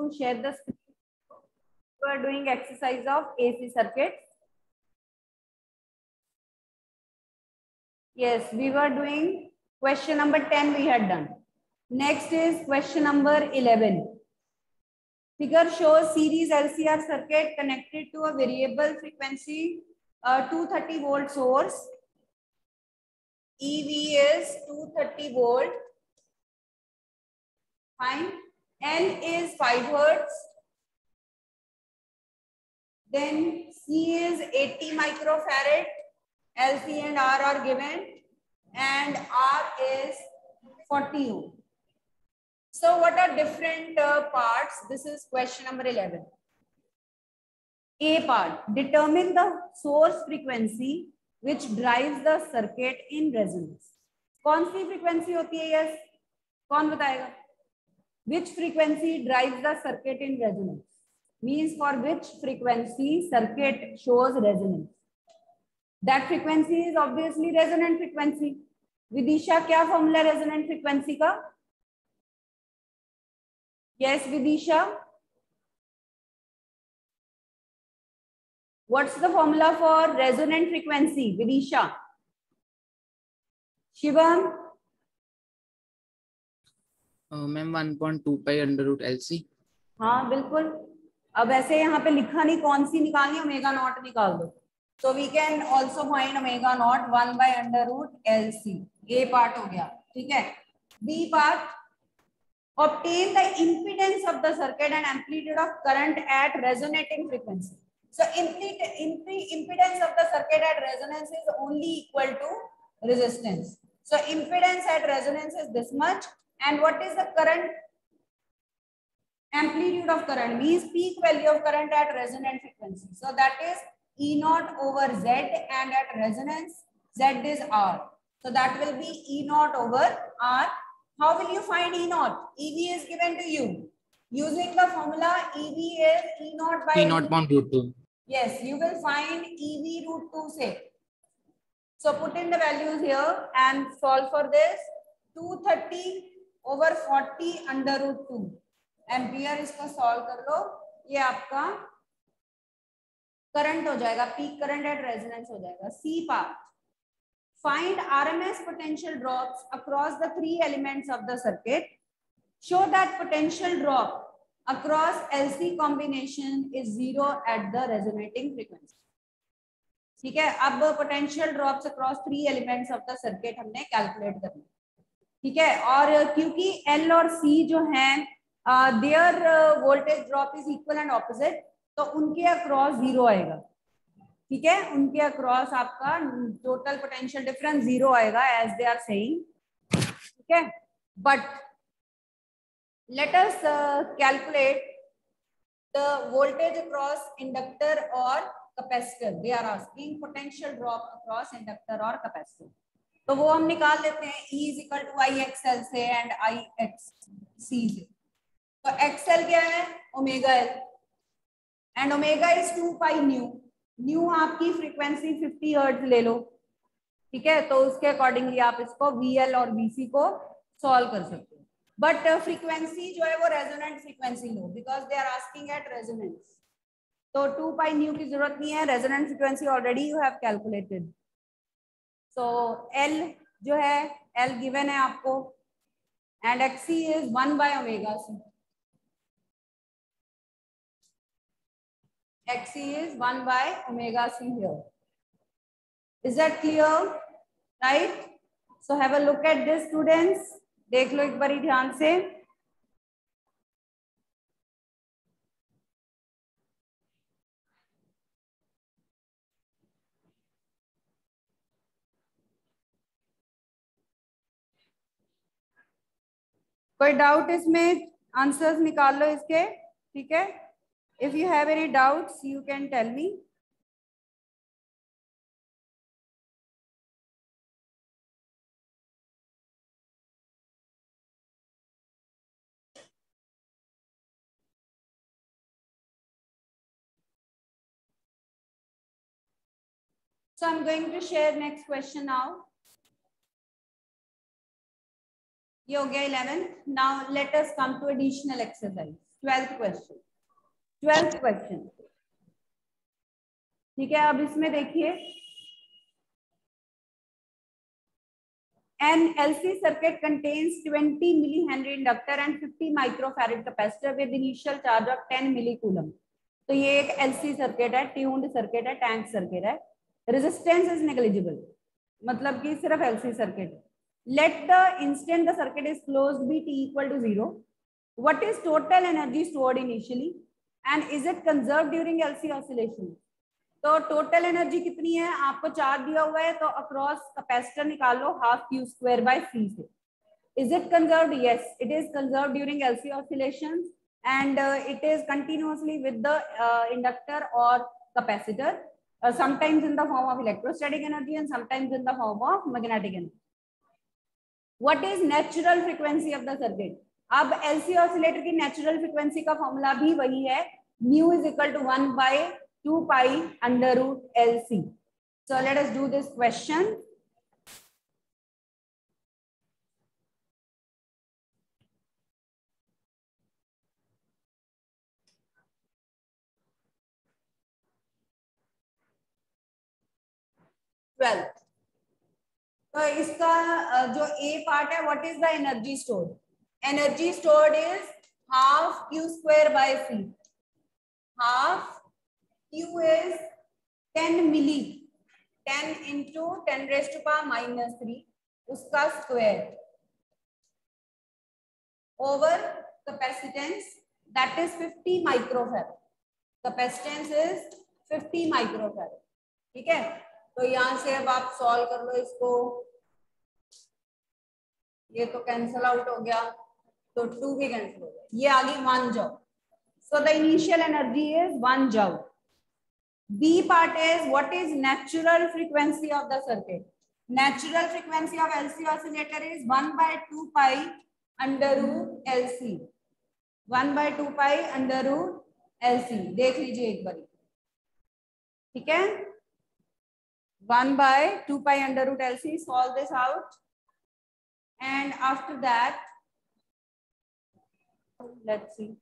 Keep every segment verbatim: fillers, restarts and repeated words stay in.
to share the screen. We are doing exercise of A C circuits. Yes, we were doing question number ten we had done. Next is question number eleven. Figure shows series L C R circuit connected to a variable frequency uh, two hundred thirty volt source. E V is two hundred thirty volt. Fine. N is five hertz. Then C is eighty microfarad. L, C and R are given. And R is forty ohm. So what are different uh, parts? This is question number eleven. A part, determine the source frequency which drives the circuit in resonance. कौन सी frequency होती है? Yes, कौन बताएगा? Which frequency drives the circuit in resonance? Means for which frequency circuit shows resonance. That frequency is obviously resonant frequency. Vidisha, क्या formula resonant frequency का? Yes, Vidisha. What's the formula for resonant frequency? Vidisha. Shivam. Uh, ma'am one point two pi under root L C. हाँ बिल्कुल. अब ऐसे यहाँ पे लिखा नहीं कौन सी निकालनी, ओमेगा नॉट निकाल दो. So we can also find omega naught one by under root L C. A part हो गया, ठीक है. B part, obtain the impedance of the circuit and amplitude of current at resonating frequency. So impedance of the circuit at resonance is only equal to resistance. So impedance at resonance is this much. And what is the current? Amplitude of current means peak value of current at resonant frequency. So that is E naught over Z, and at resonance Z is R. So that will be E naught over R. How will you find E naught? E V is given to you. Using the formula, E V is E naught by E naught upon root two. Yes, you will find E V root two say. So put in the values here and solve for this. two hundred thirty over forty under root two. Ampere इसको solve कर लो, ये आपका current हो जाएगा, peak current eight resonance हो जाएगा. C part, find RMS potential drops across the three elements of the circuit. Show that potential drop across LC combination is zero at the resonating frequency. ठीक है. अब potential drops across three elements of the circuit हमने calculate करना. ठीक है. और क्योंकि L और सी जो हैं their voltage drop is equal and opposite, तो उनके अक्रॉस जीरो आएगा. ठीक है. उनके अक्रॉस आपका टोटल पोटेंशियल डिफरेंस जीरो आएगा एज दे आर सेइंग. ठीक है. But let us calculate the voltage across inductor और capacitor. They are asking potential drop across inductor और कैपेसिटर. तो वो हम निकाल लेते हैं. E is equal to I X L से एंड आई एक्स सी से. तो एक्सएल क्या है? Omega L. And omega is two pi nu. Nu आपकी फ्रीक्वेंसी फिफ्टी हर्ट्ज ले लो. ठीक है. तो उसके अकॉर्डिंगली आप इसको वीएल और वीसी को सॉल्व कर सकते हो. बट फ्रीक्वेंसी जो है वो रेजोनेंट फ्रीक्वेंसी लो, because they are asking at resonance. तो टू पाई न्यू की जरूरत नहीं है. Resonant frequency already you have calculated. So L जो है एल गिवन है आपको, and XC is one by omega C. Xc is one by omega c here. Is that clear? Right? So have a look at this, students. देख लो एक बारी ध्यान से. कोई डाउट इसमें? आंसर्स निकाल लो इसके. ठीक है. If you have any doubts, you can tell me. So I'm going to share next question now. ये हो गया eleventh. Now let us come to additional exercise. Twelfth question twelfth question ठीक है। अब इसमें देखिए, an L C circuit contains twenty millihenry inductor and fifty microfarad capacitor with initial charge of ten millicoulomb। तो ये एक L C सर्किट है, tuned circuit है, टैंक सर्किट है। रेजिस्टेंस इज नेग्लिजिबल, मतलब कि सिर्फ L C सर्किट है। Let the instant the circuit is closed be t equal to zero, what is total energy stored initially and is it conserve during L C oscillation. तो total energy कितनी है, आपको charge दिया हुआ है, तो across capacitor निकालो half Q square by C से। Is it conserved? Yes, it is conserved during L C oscillations and uh, it is continuously with the uh, inductor or capacitor, uh, sometimes in the form of electrostatic energy and sometimes in the form of magnetic energy. What is natural frequency of the circuit? अब L C oscillator की natural frequency का formula भी वही है, mu is equal to one by two pi under root L C. So let us do this question. Twelfth, तो इसका जो A part है, what is the energy stored? Energy stored is half Q square by C. Half Q is ten milli, ten into ten raise to power minus three, उसका square over capacitance that is fifty microfarad. Capacitance is fifty microfarad. ठीक है, तो यहां से अब आप solve कर लो इसको, ये तो कैंसल आउट हो गया, तो टू भी कैंसिल हो गया, ये आ गई one joule. So the initial energy is one joule. B part is what is natural frequency of the circuit? Natural frequency of L C oscillator is one by two pi under root L C। One by two pi under root L C, देख लीजिए एक बार, ठीक है। one by two pi under root L C, solve this out, and after that let's see.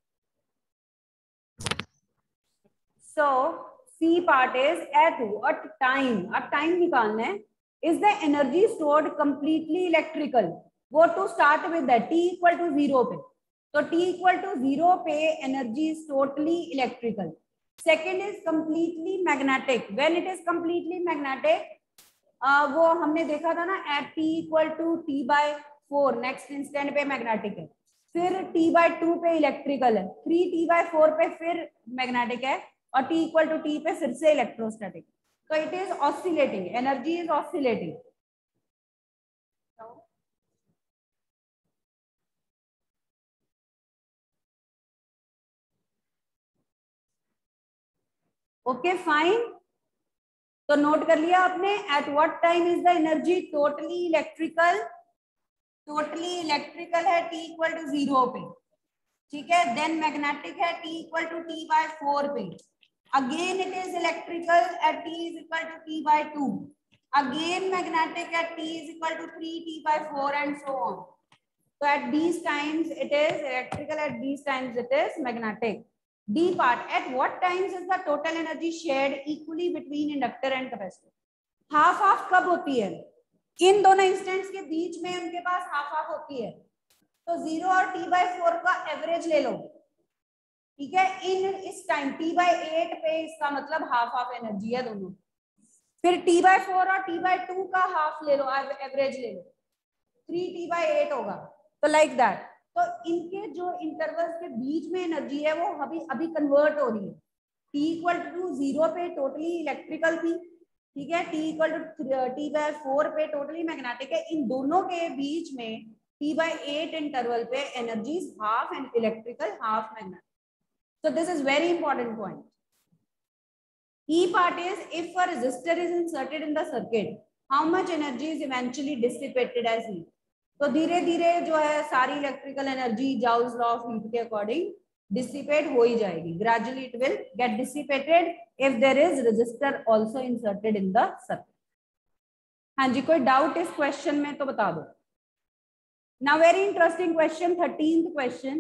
So C part is at what time, अब time निकालना है, is the energy stored completely electrical? वो to start with that t equal to zero पे, तो t equal to zero पे energy is totally electrical. Second is completely magnetic. When it is completely magnetic, uh, वो हमने देखा था ना, at t equal to t by four, next instant पे magnetic है, फिर t by two पे electrical है, three t by four पे फिर magnetic है, और t equal to t पे फिर से electrostatic। तो it is oscillating, energy is oscillating। Okay fine, तो नोट कर लिया आपने। At what time is the energy totally electrical? Totally electrical है t इक्वल टू जीरो पे, ठीक है। देन मैग्नेटिक है t equal to t by four पे। Again it is electrical at t is equal to t by two. Again magnetic at t is equal to three t by four and so on. So at these times it is electrical, at these times it is magnetic. D part, at what times is the total energy shared equally between inductor and capacitor? Half half कब होती है? इन दोनों instants के बीच में उनके पास half half होती है, तो जीरो और टी बाई फोर का एवरेज ले लो, ठीक है। इन इस टाइम टी बाई एट पे इसका मतलब हाफ हाफ एनर्जी है दोनों। फिर टी बाई फोर और टी बाई टू का हाफ ले लो, एवरेज ले लो, थ्री टी बाई एट होगा, तो लाइक दैट। तो इनके जो इंटरवल्स के बीच में एनर्जी है वो अभी अभी कन्वर्ट हो रही है। टी इक्वल टू जीरो पे टोटली इलेक्ट्रिकल थी, ठीक है। T equal to t by four पे टोटली मैग्नेटिक है। इन दोनों के बीच में टी बाय एट इंटरवल पे energy half and electrical half magnetic. So this is very important point. E part is if a resistor is inserted in the circuit, how much energy is eventually dissipated as heat? तो धीरे धीरे जो है सारी electrical energy Joule's law of heat के according dissipate हो ही जाएगी। Gradually it will get dissipated if there is resistor also inserted in the circuit. हाँ जी, कोई डाउट इस क्वेश्चन में तो बता दो। Now very interesting question, thirteenth question.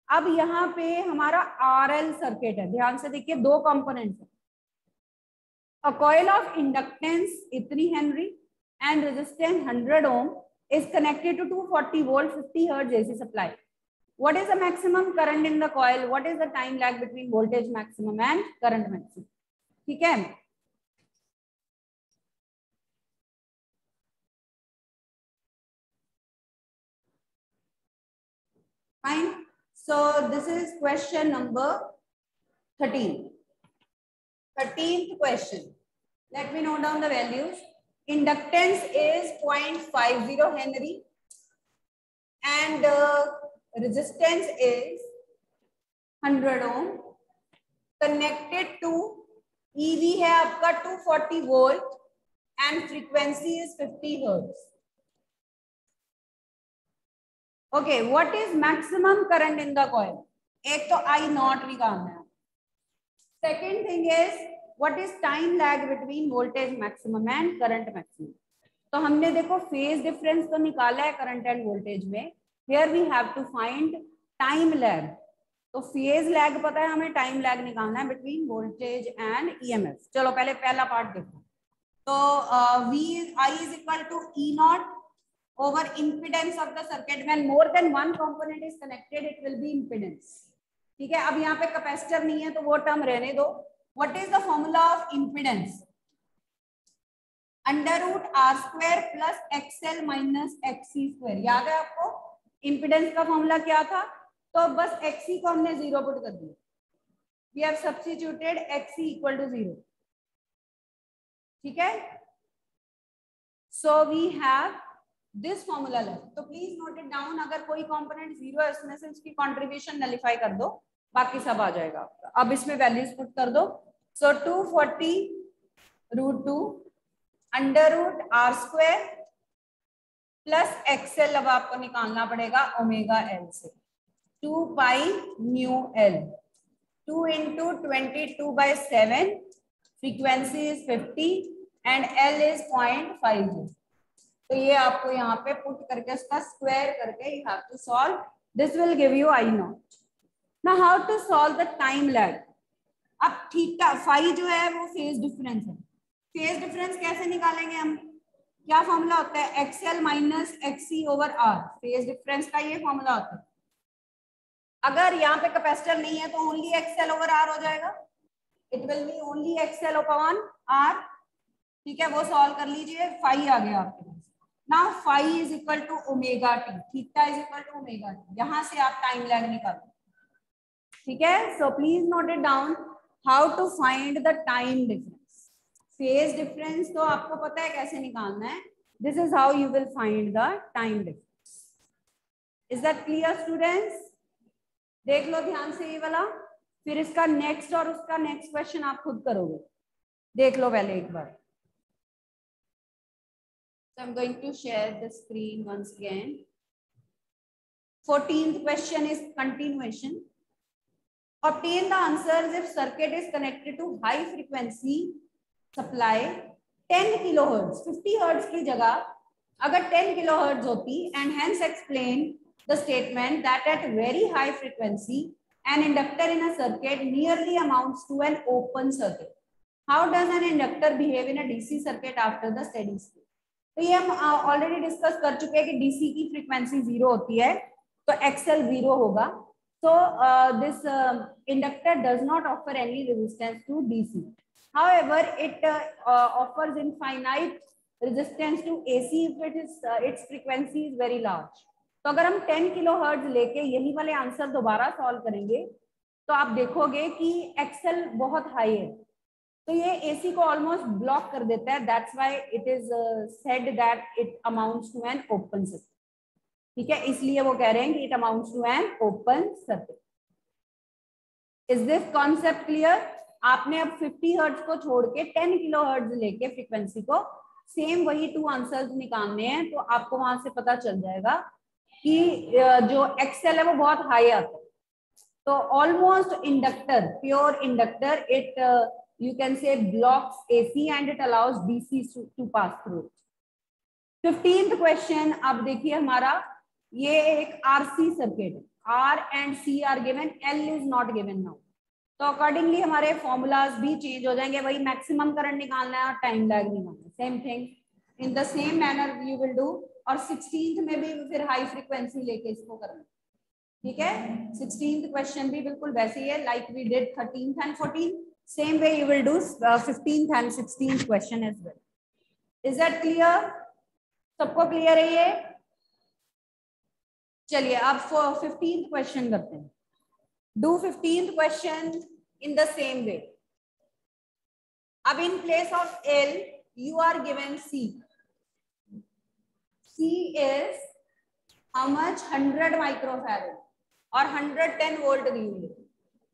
अब यहाँ पे हमारा आरएल सर्किट है, ध्यान से देखिए दो कंपोनेंट्स है, अ कॉइल ऑफ इंडक्टेंस इतनी henry and resistance hundred ohm is connected to two forty volt fifty hertz A C supply. What is the maximum current in the coil? What is the time lag between voltage maximum and current maximum? ठीक है, fine. So this is question number thirteen. thirteenth question. Let me note down the values. Inductance is zero point five zero Henry and uh, resistance is one hundred ohm. Connected to E V है आपका two forty volt and frequency is fifty hertz. Okay, what is maximum current in the coil? एक तो I naught निकालना है. Second thing is what is time lag between voltage maximum and current maximum? तो हमने देखो phase difference तो निकाला है current and voltage में. Here we have to find time lag. तो phase lag पता है हमें, time lag निकालना है between voltage and E M F. चलो पहले पहला part देखो. तो uh, V is I is equal to E naught over impedance of the circuit. When more than one component is connected, it will be impedance. ठीक है, अब यहाँ पे कैपेसिटर नहीं है तो वो टर्म रहने दो. What is the formula of impedance? Under root R square plus X L minus X C square. याद है आपको impedance का फॉर्मूला क्या था? तो बस X C को हमने जीरो पुट कर दिया. We have substituted X C equal to zero. ठीक है? So we have this formula left. तो please note it down. अगर कोई component zero है उसमें से उसकी contribution nullify कर दो, बाकी सब आ जाएगा आपका. अब इसमें values put कर दो. So two forty root two under root R square plus X L अब आपको निकालना पड़ेगा ओमेगा L से. two pi mu L. two into twenty-two by seven. Frequency is fifty and L is zero point five zero. तो ये आपको यहाँ पे पुट करके उसका स्क्वायर करके you have to solve. This will give you I naught. Now how to solve the time lag? अब theta phi जो है वो फेज डिफरेंस है. फेज डिफरेंस कैसे निकालेंगे हम? क्या फॉर्मूला होता है? XL minus XC over R. Phase difference का ये फॉर्मूला होता है. अगर यहाँ पे कैपेसिटर नहीं है तो ओनली एक्सएल ओवर आर हो जाएगा. It will be only XL upon R. ठीक है, वो सॉल्व कर लीजिए. फाई आ गया आपके पास. Now phi is equal to omega t. Theta is equal to omega t. यहाँ से आप टाइम लैग निकालो. ठीक है, so please note it down. How to find the time difference. Phase difference तो आपको पता है कैसे निकालना है. This is how you will find the time difference. Is that clear students? देख लो ध्यान से ये वाला, फिर इसका नेक्स्ट और उसका नेक्स्ट क्वेश्चन आप खुद करोगे. देख लो पहले एक बार. So I'm going to share the screen once again. fourteenth question is continuation. Obtain the answers if circuit is connected to high frequency supply ten kilohertz. fifty hertz की जगह अगर ten kilohertz होती, and hence explain the statement that at very high frequency an inductor in a circuit nearly amounts to an open circuit. How does an inductor behave in a D C circuit after the steady state? तो ये हम already discuss कर चुके हैं कि DC की frequency zero होती है तो एक्सएल जीरो होगा. So uh, this uh, inductor does not offer any resistance to D C. However, it uh, uh, offers infinite resistance to A C if it is uh, its frequency is very large. तो अगर हम ten kilohertz लेके यही वाले answer दोबारा solve करेंगे तो आप देखोगे कि एक्सएल बहुत हाई है. तो ये एसी को ऑलमोस्ट ब्लॉक कर देता है. That's why it is said that it amounts to an open circuit. ठीक है, इसलिए वो कह रहे हैं कि it amounts to an open circuit. Is this concept clear? आपने अब fifty हर्ट्ज को छोड़ के ten किलोहर्ट्ज लेके फ्रीक्वेंसी को सेम वही टू आंसर्स निकालने हैं तो आपको वहां से पता चल जाएगा कि जो एक्सएल है वो बहुत हाई आता है. तो almost inductor, pure inductor, it you can say blocks A C and it allows D C to, to pass through. fifteenth question. अब देखिए हमारा ये एक आरसी सर्किट है. R and C are given, L is not given now. तो accordingly हमारे formulas भी change हो जाएंगे, वही मैक्सिमम करंट निकालना है और टाइम लैग निकालना है, same thing in the same manner you will do. और सिक्सटीन्थ में भी फिर हाई फ्रीक्वेंसी लेके इसको करना, ठीक है। सिक्सटीन्थ क्वेश्चन भी बिल्कुल वैसे ही है like we did thirteenth and fourteen, same way you will do fifteenth and sixteenth question as well. Is that clear? सबको क्लियर है ये? चलिए अब फिफ्टीन्थ क्वेश्चन करते हैं। Do fifteenth question in the same way. अब in place of L, you are given C. C is how much? one hundred microfarad और one hundred ten volt दी हुई है।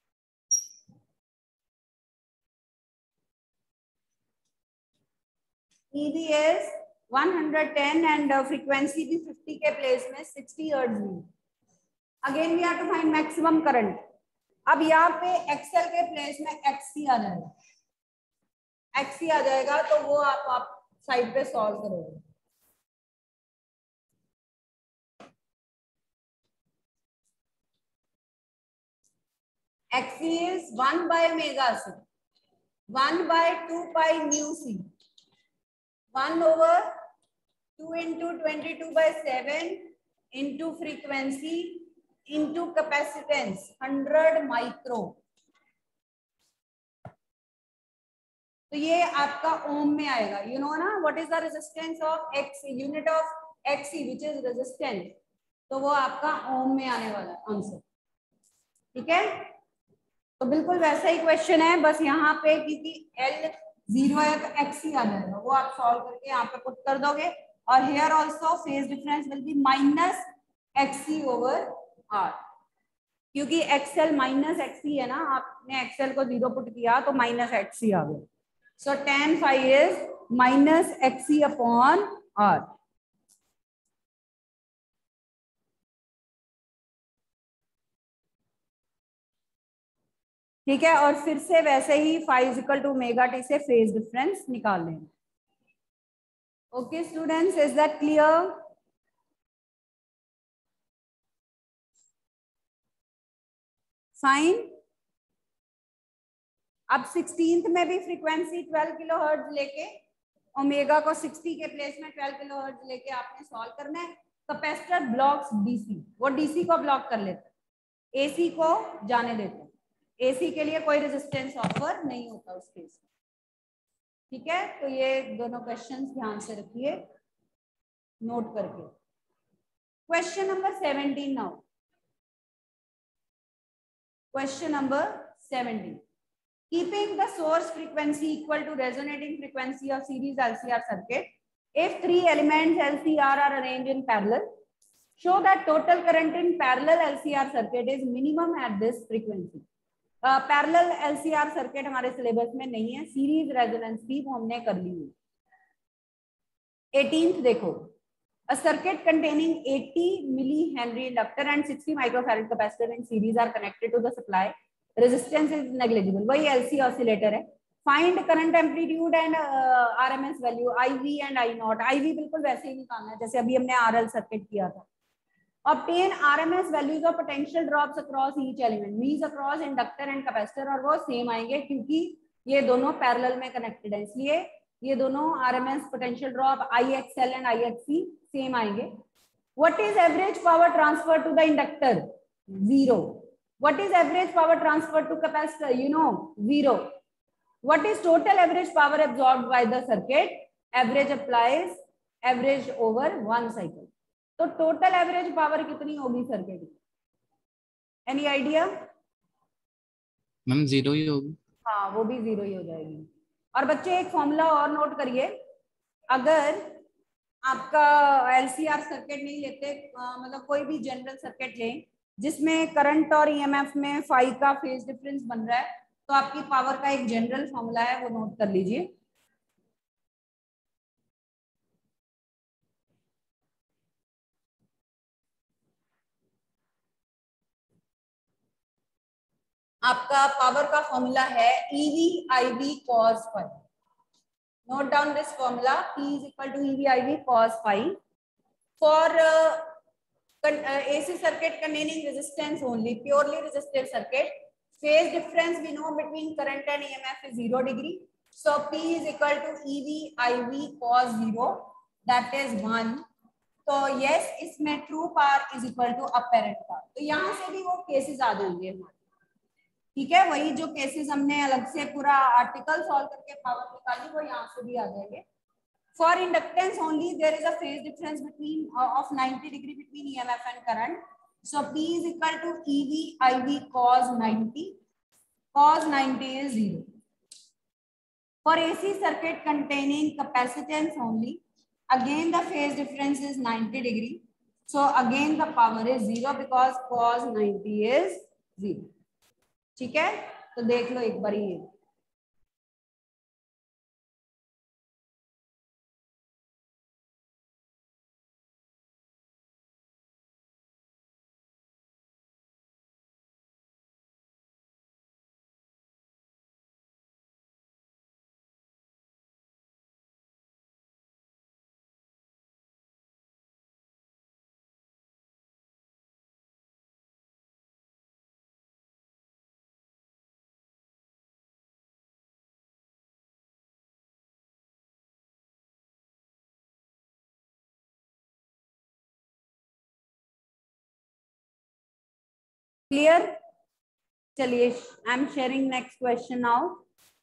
E B is one hundred ten and frequency भी fifty के place में sixty hertz the. Again we have to find maximum current. अब यहाँ पे Excel के प्लेस में एक्सी आ जाएगा, एक्सी आ जाएगा तो वो आप आप साइड पे सॉल्व करोगे। XC is one by omega C, one by two pi mu C, one over two into twenty two by seven into frequency into capacitance one hundred micro. तो ये आपका ओम में आएगा, यू नो ना what is the resistance of XC, unit of XC which is resistance, तो वो आपका ohm में आने वाला है आंसर, ठीक है। तो बिल्कुल वैसा ही क्वेश्चन है, बस यहाँ पे क्योंकि एल जीरो है तो एक्सी आ जाएगा, वो आप सॉल्व करके यहाँ पे पुट कर दोगे। और here also phase difference will be minus XC over R, क्योंकि एक्सएल माइनस एक्सी है ना, आपने एक्सएल को जीरो पुट किया तो माइनस एक्सी आ गया। So tan phi is minus XC upon R. ठीक है, और फिर से वैसे ही phi equal to omega t से फेज डिफरेंस निकाल लेंगे। Okay students, is that clear? Fine. अब सिक्सटीन्थ में भी फ्रीक्वेंसी ट्वेल्व किलो हर्ट्ज लेके ओमेगा को सिक्सटी के प्लेस में ट्वेल्व किलो हर्ट्ज लेके आपने सॉल्व करना है। कैपेसिटर ब्लॉक्स डीसी, वो डीसी को ब्लॉक कर लेते हैं, एसी को जाने देते हैं। एसी के लिए कोई रेजिस्टेंस ऑफर नहीं होता उस केस में, ठीक है। तो ये दोनों क्वेश्चंस ध्यान से रखिए नोट करके। Question number seventeen now, question number seventeen. Keeping the source frequency equal to resonating frequency of series L C R circuit, if three elements L C R are arranged in parallel, show that total current in parallel L C R circuit is minimum at this frequency. uh, parallel L C R circuit हमारे syllabus में नहीं है, series resonance की वो हमने कर ली है। eighteenth देखो, a circuit containing eighty millihenry inductor and sixty microfarad capacitor in series are connected to the supply. Resistance is negligible. वही L C oscillator है। Find current amplitude and uh, R M S value I V and I naught. I V बिल्कुल वैसे ही निकालना है जैसे अभी हमने R L circuit किया था। Obtain R M S values of potential drops across each element, means across inductor and capacitor, और वो सेम आएंगे क्योंकि ये दोनों पैरेलल में कनेक्टेड है, इसलिए ये दोनों R M S potential drop I X L and I X C same आएंगे। What is average power transfer to the inductor? Zero. What is average power transfer to capacitor? You know, zero. What is total average power absorbed by the circuit? Average applies average over one cycle. तो total average power कितनी होगी circuit की? Any idea? Ma'am zero ही होगी। हाँ, वो भी zero ही हो जाएगी। और बच्चे एक फॉर्मूला और नोट करिए, अगर आपका एलसीआर सर्किट नहीं लेते, मतलब कोई भी जनरल सर्किट लें जिसमें करंट और ईएमएफ में फाई का फेज डिफरेंस बन रहा है, तो आपकी पावर का एक जनरल फॉर्मूला है, वो नोट कर लीजिए। आपका पावर का फॉर्मूला है EV IV cos phi. Note down this formula. P is equal to E V I V cos phi. For uh, A C circuit containing resistance only, purely resistive circuit. Phase difference we know between current and E M F is zero degree. So P is equal to E V I V cos zero, that is one. तो yes, इसमें true power is equal to apparent power. तो यहाँ से भी वो cases आ जाएंगे हमारे, ठीक है. वही जो cases हमने अलग से पूरा article solve करके power निकाली वो यहाँ से भी आ जाएंगे. For inductance only, there is a phase difference between uh, of ninety degree between E M F and current. So P is equal to E V I V cos ninety. Cos ninety is zero. For A C circuit containing capacitance only, again the phase difference is ninety degree. So again the power is zero because cos ninety is zero. ठीक है, तो देख लो एक बार ये. Clear? चलिए, I am sharing next question now.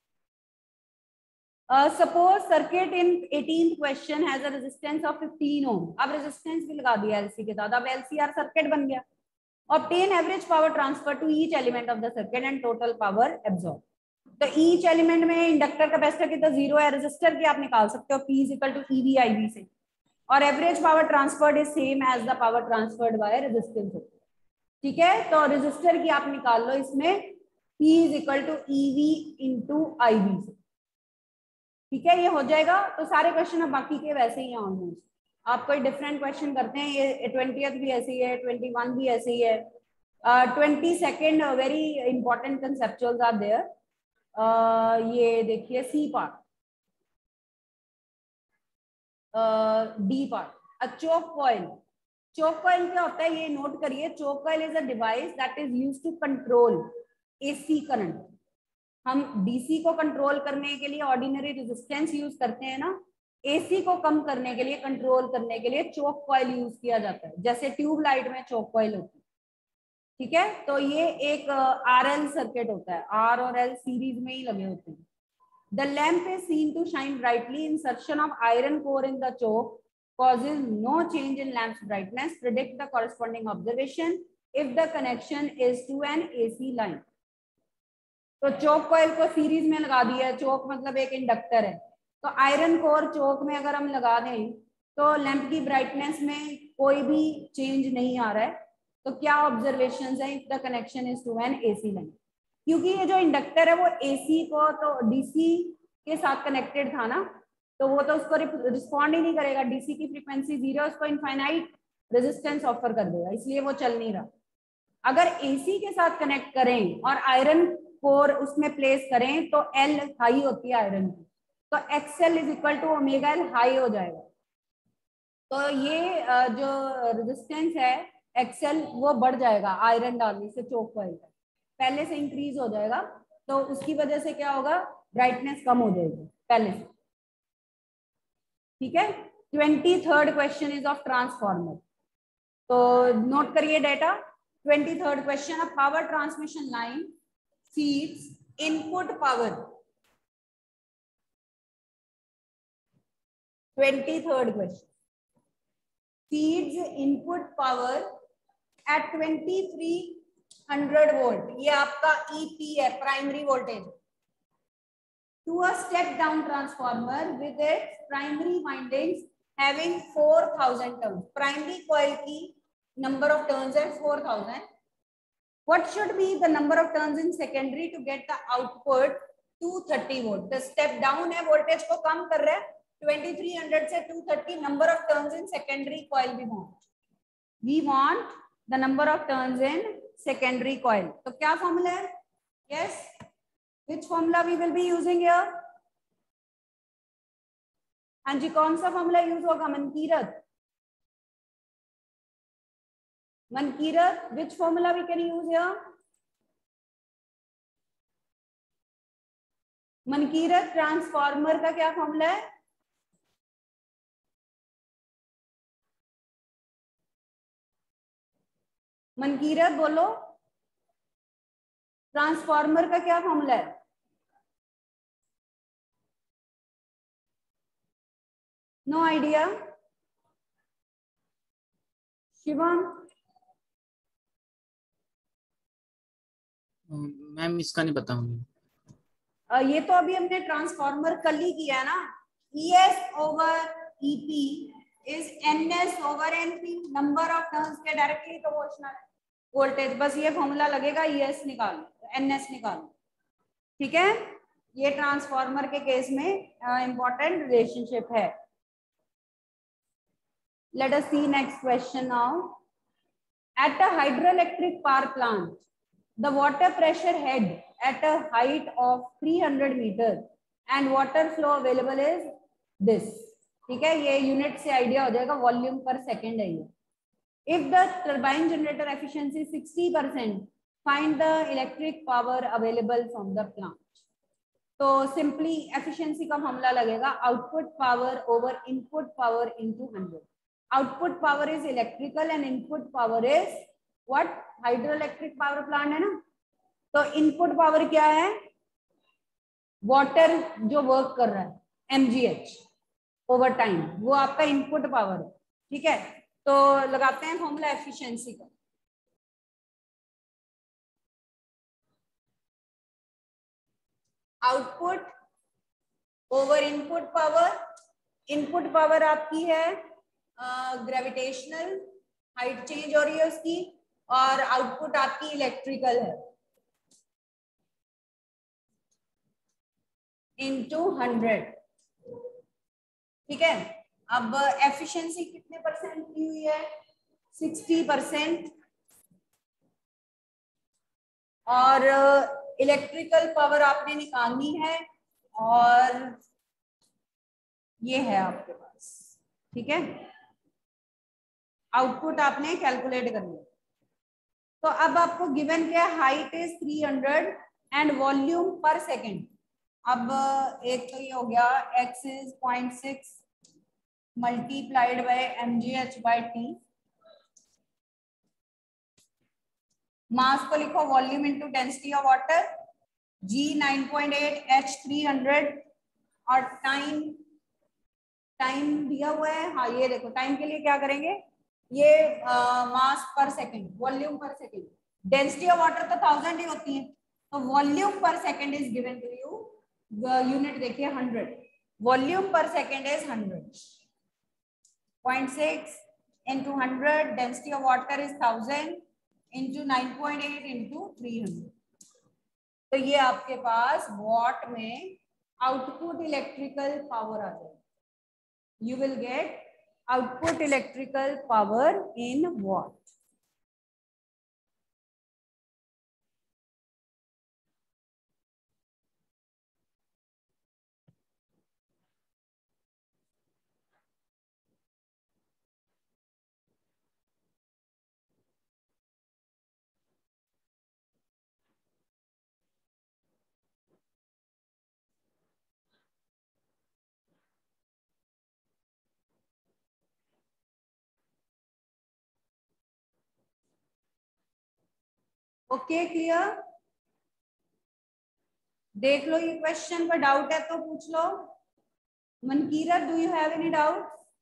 Uh, suppose circuit in eighteenth question has a resistance of fifteen ohm. अब resistance भी लगा दिया L C के साथ, अब L C R circuit बन गया. Obtain average power transfer to each element of the circuit and total power absorbed. तो each element में inductor capacitor की तो zero है, resistor की आप निकाल सकते हो P is equal to E V I V से, और average power transferred is same as the power transferred by resistance. ठीक है, तो resistor की आप निकाल लो इसमें P is equal to E V into I V से. ठीक है, ये हो जाएगा. तो सारे क्वेश्चन अब बाकी के वैसे ही हैं ऑलमोस्ट. आप कोई डिफरेंट क्वेश्चन करते हैं, ये ट्वेंटियथ भी ऐसे ही है, ट्वेंटी वन भी ऐसे ही है, twenty second very important conceptuals are there. ये देखिए C part, D part, a choke coil. Choke coil क्या होता है ये नोट करिए. Choke coil is a device that is used to control AC current. हम डीसी को कंट्रोल करने के लिए ऑर्डिनरी रेजिस्टेंस यूज करते हैं ना, एसी को कम करने के लिए, कंट्रोल करने के लिए चोक कॉइल यूज किया जाता है, जैसे ट्यूबलाइट में चोक कॉइल होती है. ठीक है, तो ये एक आरएल सर्किट होता है, आर और एल सीरीज में ही लगे होते हैं. The lamp is seen to shine brightly. Insertion of iron core in the choke causes no change in lamp's brightness. Predict the corresponding observation if the connection is to an A C line. तो चोक coil को series में लगा दिया. चोक मतलब एक inductor है, तो iron core चोक में अगर हम लगा दें तो लैंप की ब्राइटनेस में कोई भी चेंज नहीं आ रहा है. तो क्या ऑब्जर्वेशंस है? If the connection is to an AC line. क्योंकि ये जो इंडक्टर है वो एसी को तो डीसी के साथ कनेक्टेड था ना, तो वो तो उसको रिस्पॉन्ड ही नहीं करेगा. डीसी की फ्रीक्वेंसी जीरो, उसको इनफाइनाइट रेजिस्टेंस ऑफर कर देगा, इसलिए वो चल नहीं रहा. अगर एसी के साथ कनेक्ट करें और आयरन कोर उसमें प्लेस करें तो एल हाई होती है आयरन की, तो XL is equal to omega L high हो जाएगा. तो ये जो रेजिस्टेंस है एक्सएल वो बढ़ जाएगा आयरन डालने से. चोक कॉइल का पहले से इंक्रीज हो जाएगा, तो उसकी वजह से क्या होगा, ब्राइटनेस कम हो जाएगी पहले से. ठीक है, twenty third question is of transformer. तो नोट करिए data. Twenty third question, a power transmission line feeds input power. twenty-third question, feeds input power at twenty-three hundred volt. ये आपका E P है, primary voltage, to a step down transformer with its primary windings having four thousand turns. Primary coil की number of turns है four thousand. What should be the number of turns in secondary to get the output two hundred thirty volt? The step down है, voltage को कम कर रहा है, twenty-three hundred से two thirty. Number of turns in secondary coil we want. We want the number of turns in secondary coil. तो क्या formula है? Yes. Which formula we will be using here? हाँ जी, कौन सा फॉर्मूला यूज होगा Mankirat? Mankirat, which formula we can use here? Mankirat, transformer का क्या formula है? मनकीरत बोलो, ट्रांसफार्मर का क्या फॉर्मूला है? No idea. शिवम? मैम इसका नहीं पता मुझे। ये तो अभी हमने ट्रांसफार्मर कल ही किया ना। E S over E P is N S over N P, number of turns के डायरेक्टली प्रोपोर्शनल वोल्टेज। बस ये फॉर्मूला लगेगा, ई एस निकालो, एन एस निकालो, ठीक है। ये ट्रांसफार्मर के केस में इंपॉर्टेंट रिलेशनशिप है। Let us see next question now. At a hydroelectric power plant, the water pressure head at a height of three hundred meter and water flow available is this, ठीक है। ये unit से idea हो जाएगा, volume per second है ये। If the turbine generator efficiency sixty percent, find the electric power available from the plant. तो simply efficiency का फॉर्मूला लगेगा output power over input power into hundred. Output power is electrical and input power is what? Hydroelectric power plant है ना। तो input power क्या है? Water जो work कर रहा है, एमजीएच ओवर टाइम, वो आपका इनपुट पावर है, ठीक है। तो लगाते हैं फॉर्मूला एफिशिएंसी का। Output over input power. Input power आपकी है ग्रेविटेशनल, हाइट चेंज हो रही है उसकी, और आउटपुट आपकी इलेक्ट्रिकल है, इनटू हंड्रेड, ठीक है। अब एफिशिएंसी कितने परसेंट की हुई है? Sixty percent. और इलेक्ट्रिकल पावर आपने निकालनी है, और ये है आपके पास, ठीक है। आउटपुट आपने कैलकुलेट करनी है। तो अब आपको गिवन क्या है? Height is three hundred and volume per second. अब एक तो ये हो गया x इज zero point six multiplied by M G H by T. Mass को लिखो volume into density of water, g nine point eight, h three hundred, और टाइम टाइम दिया हुआ है। हाँ ये देखो, टाइम के लिए क्या करेंगे? ये mass per second, volume per second. Density of water तो थाउजेंड ही होती है, तो volume per second is given to you. Unit देखिए hundred, volume per second is hundred. Point six into hundred, density of water is thousand into nine point eight into three hundred. तो ये आपके पास watt में output electrical power आ जाएगी। You will get output electrical power in watt. Okay clear? देख लो ये question पर डाउट है तो पूछ लो। Mankirat, do you have any doubt?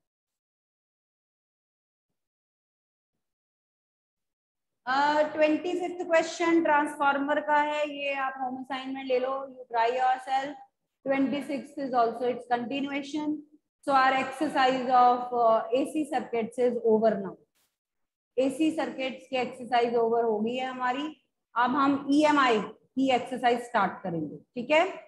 Twenty fifth question transformer का है, ये आप होम असाइनमेंट ले लो, you try yourself. Twenty six is also its continuation. So our exercise of AC circuits is over now. AC circuits की exercise over हो गई है हमारी। अब हम ई एम आई की एक्सरसाइज स्टार्ट करेंगे, ठीक है।